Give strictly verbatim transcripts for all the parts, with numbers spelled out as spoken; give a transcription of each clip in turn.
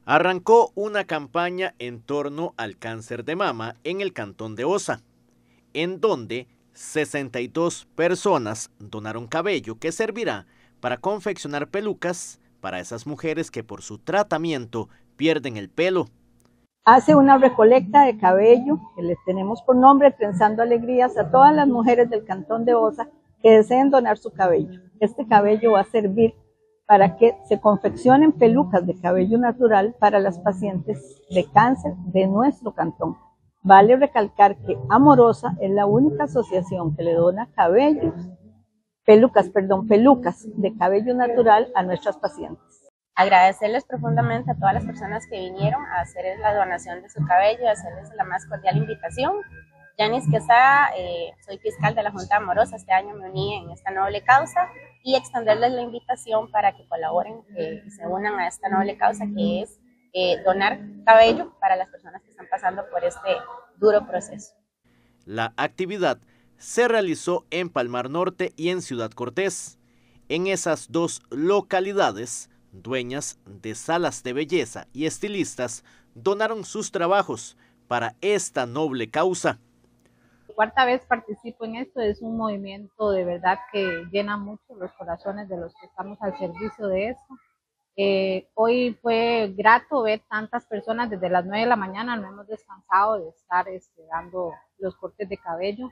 Arrancó una campaña en torno al cáncer de mama en el cantón de Osa, en donde sesenta y dos personas donaron cabello que servirá para confeccionar pelucas para esas mujeres que por su tratamiento pierden el pelo. Hace una recolecta de cabello que les tenemos por nombre Trenzando Alegrías a todas las mujeres del cantón de Osa que deseen donar su cabello. Este cabello va a servir para que se confeccionen pelucas de cabello natural para las pacientes de cáncer de nuestro cantón. Vale recalcar que Amorosa es la única asociación que le dona cabellos, pelucas, perdón, pelucas de cabello natural a nuestras pacientes. Agradecerles profundamente a todas las personas que vinieron a hacer la donación de su cabello, a hacerles la más cordial invitación. Yanis Quesada, eh, soy fiscal de la Junta Amorosa, este año me uní en esta noble causa y extenderles la invitación para que colaboren, que se unan a esta noble causa que es eh, donar cabello para las personas que están pasando por este duro proceso. La actividad se realizó en Palmar Norte y en Ciudad Cortés. En esas dos localidades, dueñas de salas de belleza y estilistas donaron sus trabajos para esta noble causa. Cuarta vez participo en esto, es un movimiento de verdad que llena mucho los corazones de los que estamos al servicio de esto. Eh, hoy fue grato ver tantas personas desde las nueve de la mañana, no hemos descansado de estar este, dando los cortes de cabello.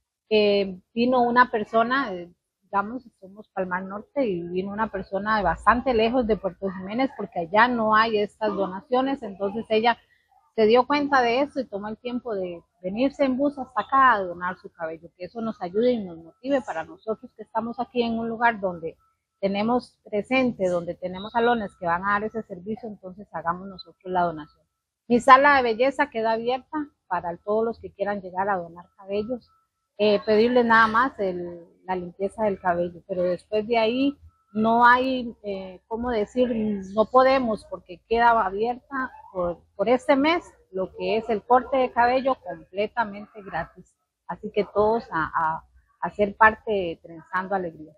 Eh, vino una persona, eh, digamos, somos Palmar Norte y vino una persona de bastante lejos de Puerto Jiménez porque allá no hay estas donaciones, entonces ella se dio cuenta de eso y tomó el tiempo de venirse en bus hasta acá a donar su cabello, que eso nos ayude y nos motive para nosotros que estamos aquí en un lugar donde tenemos presente, donde tenemos salones que van a dar ese servicio, entonces hagamos nosotros la donación. Mi sala de belleza queda abierta para todos los que quieran llegar a donar cabellos, eh, pedirles nada más el, la limpieza del cabello, pero después de ahí no hay, eh, ¿cómo decir? No podemos porque queda abierta por, por este mes lo que es el corte de cabello completamente gratis. Así que todos a, a, a ser parte de Trenzando Alegrías.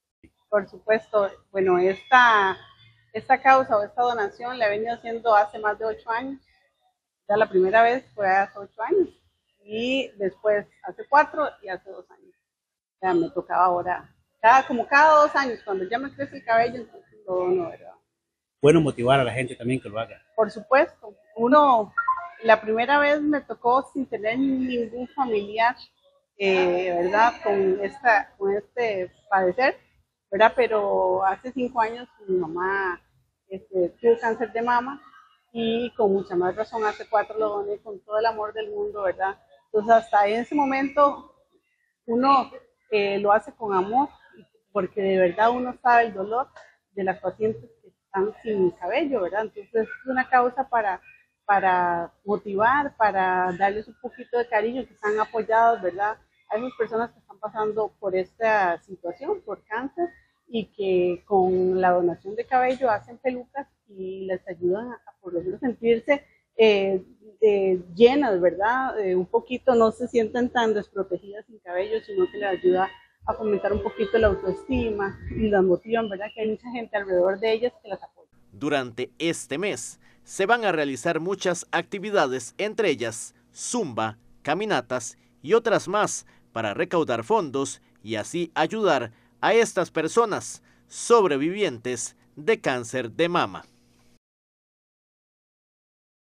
Por supuesto, bueno, esta, esta causa o esta donación la he venido haciendo hace más de ocho años. Ya la primera vez fue hace ocho años y después hace cuatro y hace dos años. Ya me tocaba ahora. Cada, como cada dos años, cuando ya me crece el cabello, entonces lo dono, ¿verdad? Bueno, motivar a la gente también que lo haga. Por supuesto. Uno, la primera vez me tocó sin tener ningún familiar, eh, ¿verdad? Con, esta, con este padecer, ¿verdad? Pero hace cinco años mi mamá este, tuvo cáncer de mama y con mucha más razón hace cuatro lo doné con todo el amor del mundo, ¿verdad? Entonces hasta en ese momento uno eh, lo hace con amor, porque de verdad uno sabe el dolor de las pacientes que están sin cabello, ¿verdad? Entonces es una causa para, para motivar, para darles un poquito de cariño, que están apoyados, ¿verdad? A esas personas que están pasando por esta situación, por cáncer, y que con la donación de cabello hacen pelucas y les ayudan a, a por lo menos sentirse eh, eh, llenas, ¿verdad? Eh, un poquito no se sienten tan desprotegidas sin cabello, sino que les ayuda a fomentar un poquito la autoestima y las motivan, ¿verdad? Que hay mucha gente alrededor de ellas que las apoya. Durante este mes se van a realizar muchas actividades, entre ellas zumba, caminatas y otras más para recaudar fondos y así ayudar a estas personas sobrevivientes de cáncer de mama.